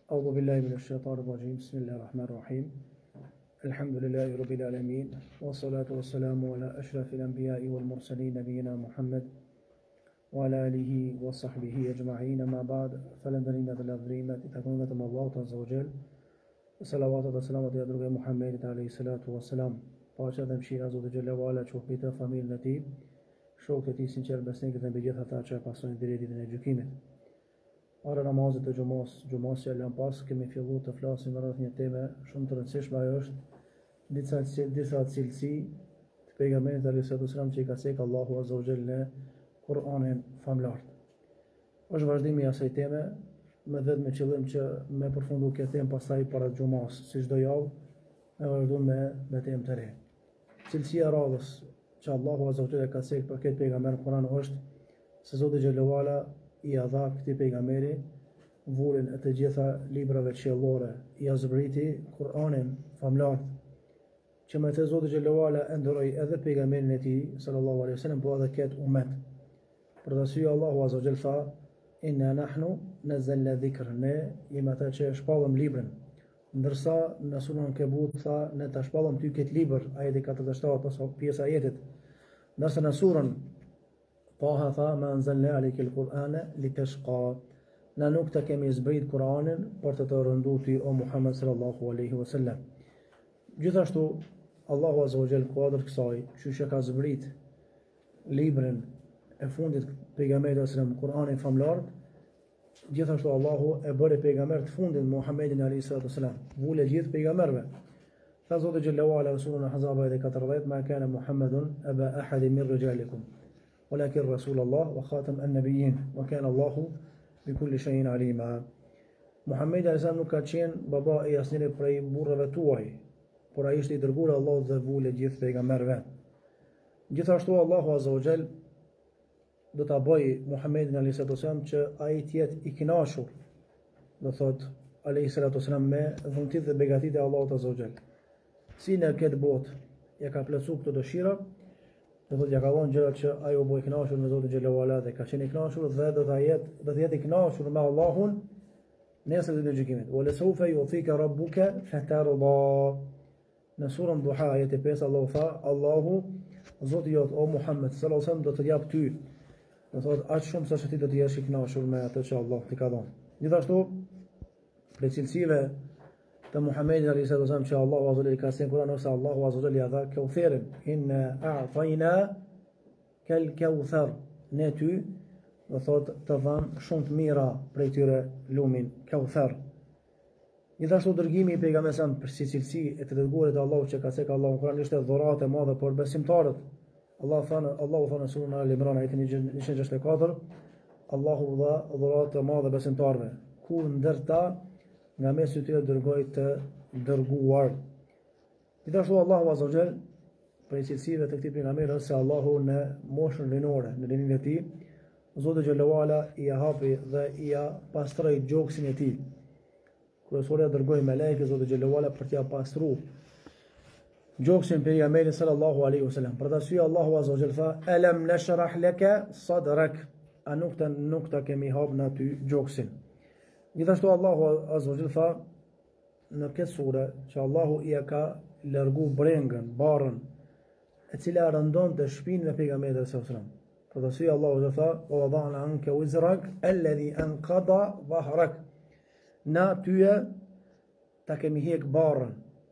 أعوذ بالله من الشيطان الرجيم. بسم الله الرحمن الرحيم. الحمد لله رب العالمين، والصلاة والسلام على أشرف الأنبياء والمرسلين نبينا محمد وعلى آله وصحبه أجمعين. أما بعد فلندرين الأذريمة تكون الله عز وجل صلوات والسلام على محمد عليه الصلاة والسلام. Paqja dhe mëshira e Zotit xhallahu ala qoftë mbi të, familjen e tij, shokët e tij sinqer besnikët dhe mbi gjithë ata që e pasojnë deri në ditën e gjykimit. Ora namazit të xumos që janë pas, kemi filluar të flasim rreth një teme shumë të rëndësishme, ajo është disa cilësi të pejgamberit alayhi salatu wasalam që i ka thënë Allahu azza wa jalla në Kur'anin famlar. Është vazhdimi i asaj teme me vetëm qëllim që me përfundu këtë temë pastaj para xumos, si çdo javë, me vazhdu me temë të re. Cilësia radhës që Allahu azza wa jalla ka thënë për këtë pejgamber në Kur'an është se Zoti xhallahu ala i dha këtij pejgamberi vullin e të gjitha librave qiellore, i zbriti Kur'anin famlar, që me të Zoti xhallahu ala e ndroi edhe pejgamberin e tij sallallahu alaihi wasallam, po edhe këtë ummet. Për arsye Allahu azza wa jalla tha: "Inna nahnu nazzalna dhikra", ne jemi ata që shpallëm librin. Ndërsa në surën Kebut tha: "Ne ta shpallëm ty këtë libër", ajeti 47 pas pjesa e ajetit. Ndërsa në surën Taha tha: "Ma anzalna alejke al-Qur'ana litashqa", na nuk të kemi zbrit Kur'anin për të të rëndu ty o Muhammed sallallahu alaihi wasallam. Gjithashtu Allahu azza wa jalla kuadër kësaj që ka zbrit librin e fundit pejgamberit sallallahu alaihi wasallam, Kur'anin famlar, gjithashtu Allahu e bëri pejgamber të fundit Muhammedin alayhi salatu wasalam, vule gjithë pejgamberve. Tha Zoti xhallahu ala në surën Ahzab ayat 14: "Ma kana Muhammedun aba ahadin min rijalikum, walakin Rasulullah wa khatam an-nabiyyin, wa kana Allahu bi kulli shay'in alima." Muhammedi alayhi salam nuk ka qenë baba i asnjëri prej burrave tuaj, por ai ishte i dërguar Allahut dhe vule gjithë pejgamberve. Gjithashtu Allahu azza wa jall do ta bëj Muhammedin alayhi salatu wasalam që ai të jetë i kënaqur, do thot alayhi salatu wasalam, me dhuntit dhe begatit e Allahut azza wa jall. Si në këtë botë ja ka plotësuar këto dëshira, do thot ja ka dhënë gjërat që ai u bë i kënaqur me Zotin xhallahu ala dhe ka qenë i kënaqur dhe do të jetë i kënaqur me Allahun nesër ditën e gjykimit. Wa lasawfa yu'tika rabbuka fatarda. Në surën Duha ajeti 5 Allahu tha: "Allahu Zoti jot o Muhammed sallallahu alaihi wasallam do të jap ty", do thot aq shumë sa që ti do të jesh i kënaqur me atë që Allah t'i ka dhënë. Gjithashtu prej cilësive të Muhammedit alayhi salatu wasallam që Allahu azza wa jalla ka thënë Kur'an ose Allahu azza wa jalla ja dha Kautherin: "Inna a'tayna kal Kauthar", ne ty do thot të dhamë shumë të mira prej tyre lumin Kauthar. Gjithashtu dërgimi i pejgamberit për si cilësi e të dërguarit e Allahut që ka thënë Allahu në Kur'an ishte dhuratë e madhe për besimtarët. Allahu tha në surën Al-Imran ajetin 164: "Allahu dha dhuratë të madhe besimtarëve, ku ndërta nga mes i tyre dërgoi të dërguar." Gjithashtu Allahu azza wa jall për cilësive të këtij pejgamberi është se Allahu në moshën rinore, në rinin e tij, Zoti xhallahu ala i hapi dhe i pastroi gjoksin e tij. Kërësoria dërgoi melekë Zoti xhallahu ala për t'ia pastruar gjoksin pejgamberit sallallahu alaihi wasallam. Për të arsye Allahu azza wa jalla tha: "Alam nashrah laka sadrak", a nuk ta kemi hap në ty gjoksin. Gjithashtu Allahu azza wa jalla tha në këtë sure që Allahu i ka largu brengën, barrën, e cila rëndon të shpinën e pejgamberit sallallahu alaihi wasallam. Për të arsye Allahu azza wa jalla tha: "Wa wada'na anka wizrak alladhi anqada dhahrak", na tyje ta kemi hek barrën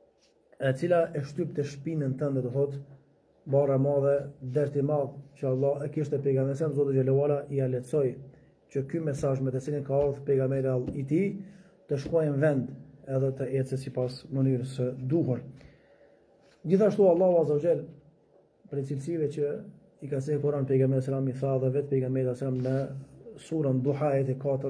e cila e shtyp të shpinën tënde, do thot barra e madhe, derti i madh që Allah e kishte pejgamberin, Zoti xhallahu ala i lehtësoi që ky mesazh me të cilin ka ardhur pejgamberi i tij të shkojë në vend edhe të ecë sipas mënyrës së duhur. Gjithashtu Allahu azza wa jall për cilësive që i ka thënë Kur'an pejgamberit sallallahu alaihi wasallam, i tha dhe vetë pejgamberi sallallahu alaihi wasallam në surën Duha ayeti 4,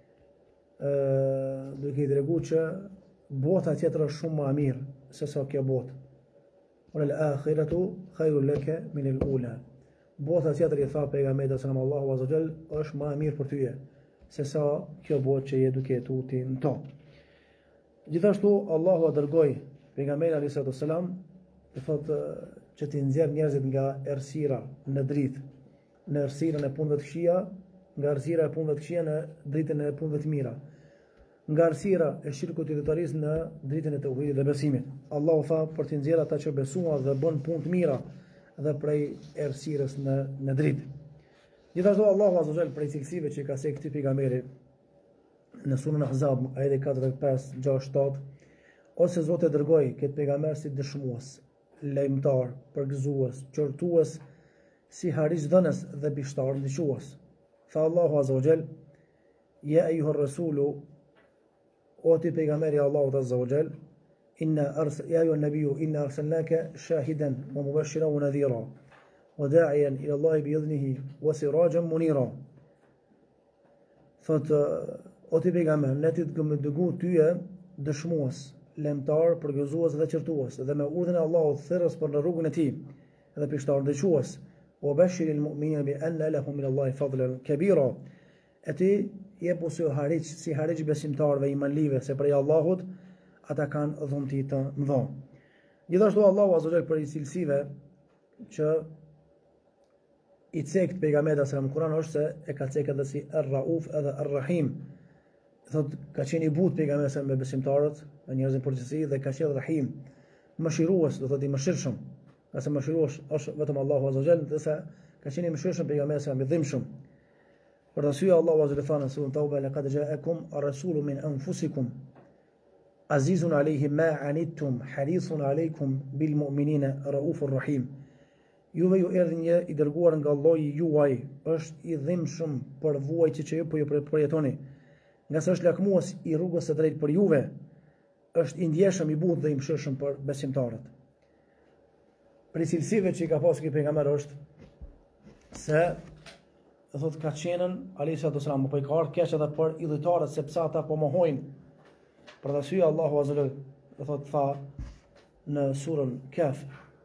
duke i treguar që bota tjetër është shumë më e mirë se sa kjo botë. Wal akhiratu khairul laka min al ula. Bota tjetër, i tha pejgamberi sallallahu alaihi wasallam, Allahu azza wa jall është më e mirë për ty se sa kjo botë që je duke jetuar ti në to. Gjithashtu Allahu a dërgoi pejgamberin alayhi salatu wasalam, i thotë që t'i nxjerr njerëzit nga errësira në dritë, në errësirën e punëve të këqija, nga errësira e punëve të këqija në dritën e punëve të mira. nga errësira e shirkut idhëtarisë në dritën e tauhidit dhe besimit. Allahu tha për të nxjerrë ata që besuan dhe bën punë të mira dhe prej errësirës në dritë. Gjithashtu Allahu azza wa jall prej cilësive që ka se këtij pejgamberi në surën Ahzab ajete 4, 5, 6, 7, ose Zoti e dërgoi këtë pejgamber si dëshmues, lajmëtar, përgëzues, qortues, si harixhdhënës dhe bishtar ndihques. Tha Allahu azza wa jall: Ya ayyuha ar-rasulu, o ti pejgamberi Allahut azza wa jall, ya ayyuha an-nabiyyu inna arsalnaka shahidan wa mubashiran wa nadhira wa da'iyan ila Allah bi idhnihi wa sirajan munira. Thot o ti pejgamber, ne ti të kemi dërguar tyje dëshmues, lajmëtar, përgëzues dhe qortues, dhe me urdhën e Allahut thirrës për në rrugën e tij, dhe pishtar ndihques. Wa bashiril mu'minina bi anna lahum min Allahi fadlan kabira. Ati jepu si hariç besimtarëve imanlive se prej Allahut ata kanë dhunti të mëdha. Gjithashtu Allahu azza wa jall për cilësive që i cekt pejgamberi sa në Kur'an është se e ka cekë edhe si Ar-Rauf edhe Ar-Rahim. Thot ka qenë i butë pejgamberi sa me besimtarët, me njerëzin përgjithësi, dhe ka qenë Rahim, mëshirues, do thotë i mëshirshëm. Qase mëshirues është vetëm Allahu azza wa jall, dhe sa ka qenë i mëshirshëm pejgamberi sa me dhimbshëm. Për arsye Allahu azza wa jalla në surën Tauba: laqad ja'akum ar-rasulu min anfusikum azizun alayhi ma anittum harisun alaykum bil mu'minina raufur rahim. Juve ju erdhi një i dërguar nga lloji juaj, është i dhimbshëm për vuajtje që ju po ju përjetoni. Nga sa është lakmues i rrugës së drejtë për juve, është i ndjeshëm, i butë dhe i mëshirshëm për besimtarët. Për cilësive që i ka pasur ky pejgamber është se thot ka qenën alayhi salatu wasalam, po i ka ardhur keq edhe për idhujtarët sepse ata po mohojnë. Për arsye Allahu azza wa jalla tha në surën Kaf: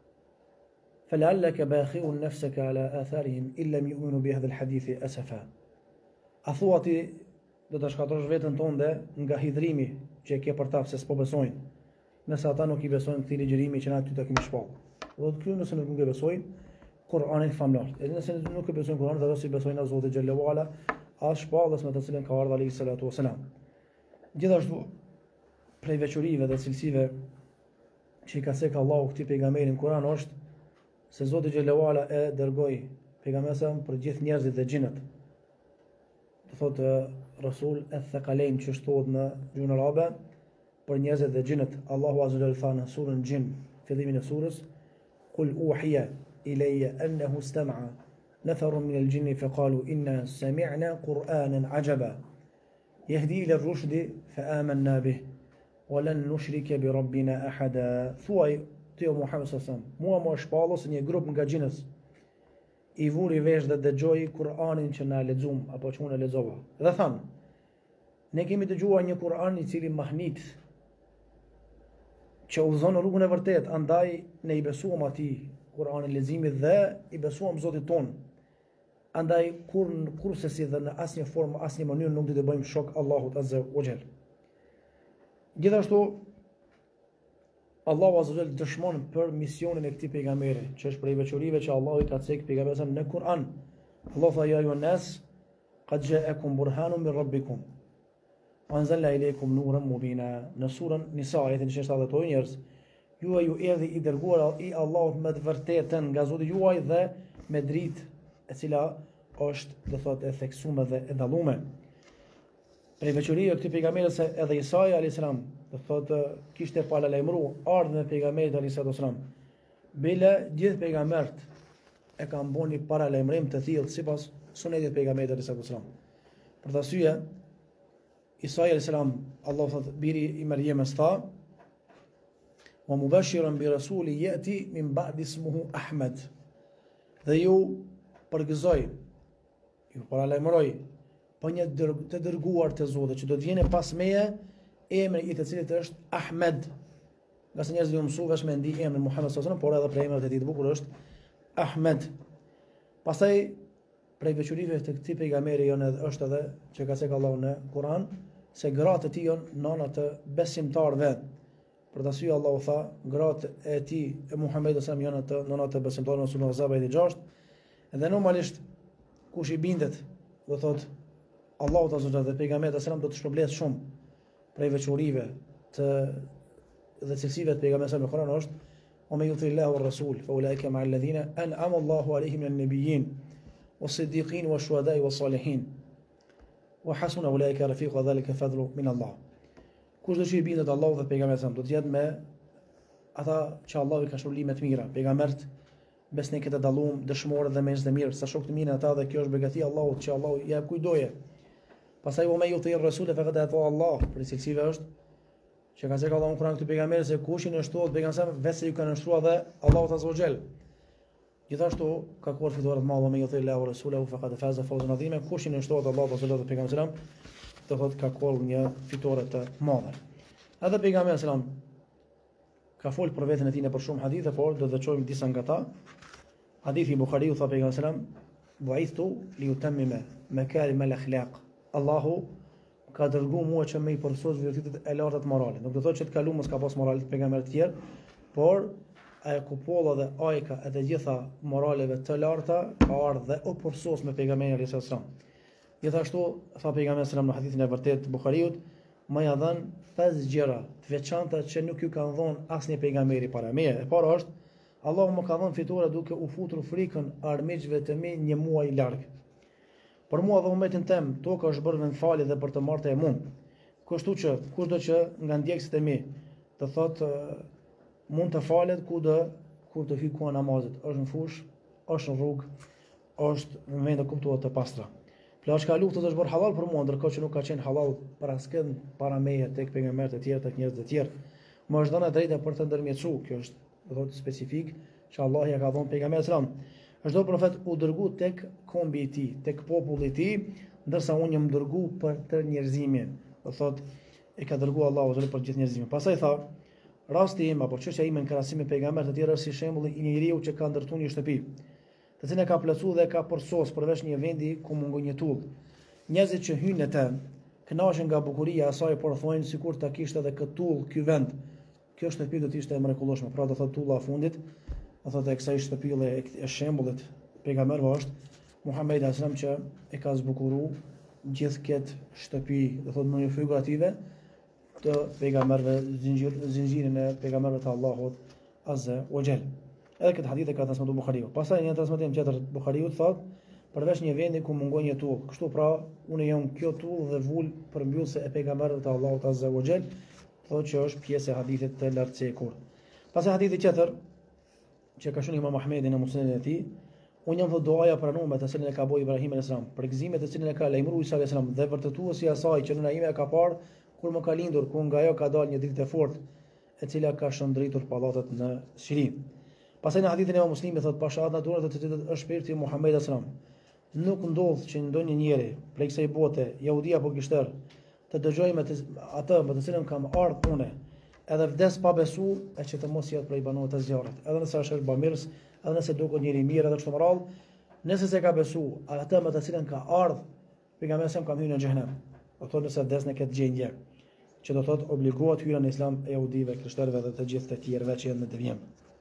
فلعلك باخع نفسك على آثارهم إن لم يؤمنوا بهذا الحديث أسفا. A thua ti do të shkatrosh veten tënde nga hidhrimi që e ke për ta se s'po besojnë, nëse ata nuk i besojnë këtij ligjërimi që na ty ta kemi shpallur. Do të kryejnë nëse nuk e besojnë Kur'anin famlar. Edhe nëse nuk e besojnë Kur'anin, do të besojnë në Zotin xhallahu ala, as shpallës me të cilën ka ardhur alayhi salatu wasalam. Gjithashtu prej veçorive dhe cilësive që i ka sekë Allahu këtij pejgamberin Kur'an është se Zoti xhallahu ala e dërgoi pejgamberin për gjithë njerëzit dhe xhinët. Do thotë Rasul al-Thaqalain që shtohet në gjuhën arabe për njerëzit dhe xhinët. Allahu azza wa jalla tha në surën Jin, fillimin e surës: "Qul uhiya ilayya annahu istama'a nafarun min al-jinni faqalu inna sami'na Qur'anan 'ajaba yahdi ila ar-rushdi fa'amanna bih wa lan nushrika bi rabbina ahada." Thuaj ti o Muhammed sallallahu alaihi wasallam, mua më shpallo se një grup nga xhinës i vuri vesh dhe dëgjoi Kur'anin që na lexuam apo që unë lexova. Dhe thanë: ne kemi dëgjuar një Kur'an i cili mahnit, që udhëzon në rrugën e vërtetë, andaj ne i besuam atij Kur'anin leximit dhe i besuam Zotit ton. Andaj kurse si dhe në asnjë formë, asnjë mënyrë nuk do të bëjmë shok Allahut azza wa jall. Gjithashtu Allahu azza wa jall dëshmon për misionin e këtij pejgamberi, që është prej veçorive që Allahu i ka cekë pejgamberin në Kur'an. Allahu tha: ya ayyuhan nas qad ja'akum burhanun min rabbikum wa anzalna ilaykum nuran mubina. Në surën Nisa ajetin 70 njerëz, ju erdhi i dërguar i Allahut me të vërtetën nga Zoti juaj dhe me dritë e cila është, do thotë, e theksuar dhe e dalluar. Prej veçorive këtij pejgamberi se edhe Isa alayhis salam, do thotë, kishte paralajmëruar ardhmën e pejgamberit alayhis salam. Bile gjithë pejgambert e kanë bënë paralajmërim të tillë sipas sunetit të pejgamberit alayhis salam. Për të arsye Isa alayhis salam, Allah thotë, biri i Mariamës tha: "Wa mubashiran bi rasuli yati min ba'di ismuhu Ahmed." Dhe ju përgëzoj, ju paralajmëroj për një të dërguar të Zotit që do të vijë pas meje, emri i të cilit është Ahmed. Nga se njerëzit mësuan vesh me ndi emrin Muhammed sallallahu alaihi wasallam, por edhe për emrat e tij të bukur është Ahmed. Pastaj prej veçorive të këtij pejgamberi është edhe që ka thënë Allahu në Kur'an se gratë e tij janë nëna të besimtarëve. Për të arsye Allahu tha: gratë e tij e Muhamedit sallallahu alaihi wasallam janë nëna të besimtarëve në surën Ahzab ayeti 6. Dhe normalisht kush i bindet, do thotë Allahu ta zotëron dhe pejgamberi sallallahu alaihi wasallam do të shpërblet shumë. prej veçorive dhe cilësive të pejgamberit në Kur'an është o me yuti Allahu ar-Rasul fa ulaika ma'a alladhina an'ama Allahu alaihim min an-nabiyyin was-siddiqin wash-shuhada'i was-salihin wa hasuna ulaika rafiqa dhalika fadlu min Allah. Kush do të bindet Allahu dhe pejgamberit do të jetë me ata që Allahu i ka shpërblim të mira, pejgambert, besnikët e dalluar, dëshmorët dhe njerëzit e mirë, sa shokët e mirë ata dhe kjo është begatia e Allahut që Allahu i jep kujdoje. Pastaj o me yuti ar-Rasul faqad ata Allah, për cilësive është që ka thënë Allahu në Kur'an këtë pejgamber se kush i nështrohet pejgamberit vetë se ju ka nështruar dhe Allahu Azza wa Jall. Gjithashtu ka kuar fituar të madhe me yuti Allahu Rasulahu faqad faza fawzan adhima, kush i nështrohet Allahu Azza wa Jall dhe pejgamberit do thotë ka kuar një fitore të madhe. Edhe pejgamberi sallam ka fol për veten e tij në për shumë hadithe, por do të veçojmë disa nga ta. Hadithi i Buhariut tha pejgamberi sallam bu'ithtu li utammima makarim al-akhlaq. Allahu ka dërguar mua që me i përsos virtytet e larta të morale. Nuk do të thotë që të kaluam mos ka pas morale të pejgamberit të tjerë, por ajo kupolla dhe ajka e të gjitha moraleve të larta ka ardhur dhe u përsos me pejgamberin sallallahu alaihi wasallam. Gjithashtu tha pejgamberi sallallahu në hadithin e vërtetë të Buhariut, më ja dhën 5 gjëra të veçanta që nuk ju kanë dhënë asnjë pejgamberi para meje. E para është Allahu më ka dhënë fitore duke u futur frikën armiqve të mi një muaj larg. Për mua dhe umetin tem, toka është bërë vend falje dhe për të marrë e mund. Kështu që kushdo që nga ndjekësit e mi të thotë mund të falet kudo kur të hyj ku namazit, është në fush, është në rrugë, është në vend të kuptuar të pastra. Plaçka luftës është bërë halal për mua, ndërkohë që nuk ka qenë halal për askën para meje tek pejgamberët e tjerë, tek njerëzit e tjerë. Më është dhënë drejta për të ndërmjetësuar, kjo është do thotë specifik që Allah ja ka dhënë pejgamberit sallam. Çdo profet u dërgu tek kombi i tij, tek populli i tij, ndërsa unë jam dërgu për të njerëzimin. Do thotë e ka dërguar Allahu për gjithë njerëzimin. Pastaj tha, rasti im apo çështja ime në krahasim me pejgamberët e tjerë është si shembulli i një njeriu që ka ndërtuar një shtëpi, të cilën e ka plotësuar dhe ka përsos përveç një vendi ku mungon një tull. Njerëzit që hyjnë në të kënaqen nga bukuria e saj, por thonë sikur ta kishte edhe këtë tull ky vend. Kjo shtëpi do të ishte e mrekullueshme. Pra do thotë tulla e fundit, do thotë e kësaj shtëpille e shembullit pejgamberëve është Muhamedi sallallahu alaihi wasallam që e ka zbukuruar gjithë këtë shtëpi, do thotë në një figurative të pejgamberëve, zinxhirin e pejgamberëve të Allahut Azza wa Jall. Edhe këtë hadith e ka transmetuar Buhariu. Pastaj një transmetim tjetër Buhariu thotë përveç një vendi ku mungon një tull. Kështu pra unë jam kjo tull dhe vul përmbyllse e pejgamberëve të Allahut Azza wa Jall, thotë që është pjesë e hadithit të lartëcekur. Pastaj hadithi tjetër që ka shënuar Imam Ahmedi në musnedin e tij, unë jam thotë duaja pranuar të cilën e ka bëu Ibrahim alayhis salam, për gëzimet të cilën e ka lajmëruar Isa alayhis salam dhe vërtetuesi i asaj që nëna ime e ka parë kur më ka lindur, ku nga ajo ka dalë një dritë e fortë, e cila ka shndritur pallatet në Siri. Pastaj në hadithin e Muslimit thotë pasha atë natyrën të cilët është shpirti i Muhamedit sallallahu alaihi wasallam. Nuk ndodh që ndonjë njeri prej kësaj bote, jehudi apo krishter, të dëgjoj me atë me të cilën kam ardhur unë, edhe vdes pa besu, e që të mos jetë prej banorëve të zjarrit. Edhe nëse është bamirës, edhe nëse duket njëri i mirë edhe kështu me radhë, nëse se ka besu, atë me të cilën ka ardhur, pejgamberi sa kam hyrë në xhenem. Do thotë nëse vdes në këtë gjendje, që do thotë obligohet hyrja në Islam e jehudive, krishterëve dhe të gjithë të tjerëve që janë në devijim.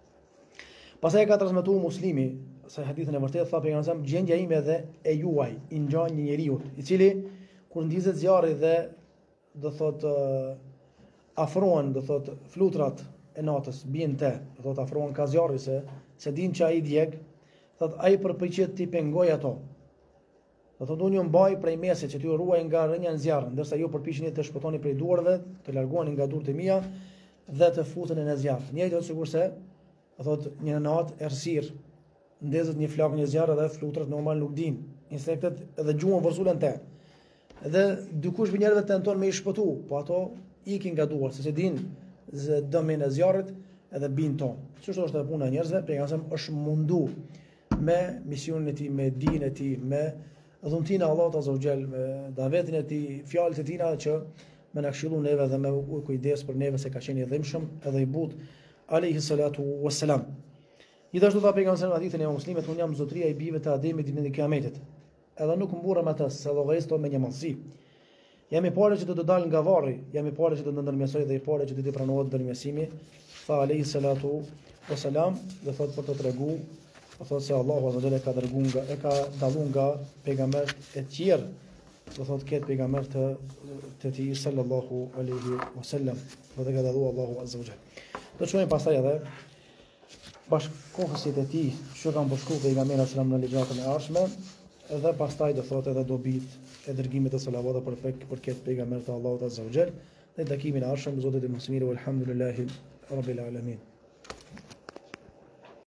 Pastaj ka transmetuar Muslimi, sa hadithin e vërtetë tha pejgamberi sa gjendja ime dhe e juaj i ngjan një njeriu, i cili kur ndizet zjarri dhe do thotë afrohen, do thotë flutrat e natës bien te, do thotë afrohen ka zjarri se din që ai djeg, thotë ai përpiqet ti pengoj ato. Do thotë unë ju mbaj prej mesit që ti ruaj nga rënja në zjarr, ndërsa ju përpiqeni të shpëtoni prej duarve, të largoheni nga durët e mia dhe të futeni në zjarr. Njëjtë sigurisht do thotë një natë errësir, ndezet një flak në zjarr dhe flutrat normal nuk din. Insektet edhe gjuhën vërsulën te. Edhe dikush për njerëzve tenton me i shpëtu, po ato ikin nga duart, se din dëmin e zjarrit edhe bin ton. Çështë është e puna e njerëzve, pejgamberi është mundu me misionin e tij, me dinën e tij, me dhuntin e Allahut Azza wa Jall, me davetin e tij, fjalët e tina që me na këshillon neve dhe me kujdes për neve se ka qenë i dhimbshëm edhe i but alayhi salatu wassalam. Gjithashtu tha pejgamberi në hadithin e Muslimit, unë jam zotëria e bijve të Ademit ditën e Kiametit. Edhe nuk mburrem atë, se llogaristo me një mallësi. Jam i parë që do të dal nga varri, jam i parë që do të ndërmjetësoj dhe i parë që do të pranohet ndërmjetësimi. Tha alayhi salatu wassalam, do thot për të treguar, do thot se Allahu Azza wa Jalla ka dalluar nga pejgamberët e tjerë do thot këtë pejgamber të tij sallallahu alaihi wasallam, do të ka dhënë Allahu azza wa jall. Do të shohim pastaj edhe bashkëkohësit e tij që kanë bashkuar pejgamberin sallallahu alaihi wasallam në ligjratën e ardhshme, dhe pastaj do thotë edhe dobit e dërgimit të salavatit për këtë pejgamber të Allahut azza wa jall. Në takimin e ardhshëm, Zotit e mëshirë, walhamdulillahi rabbil alamin.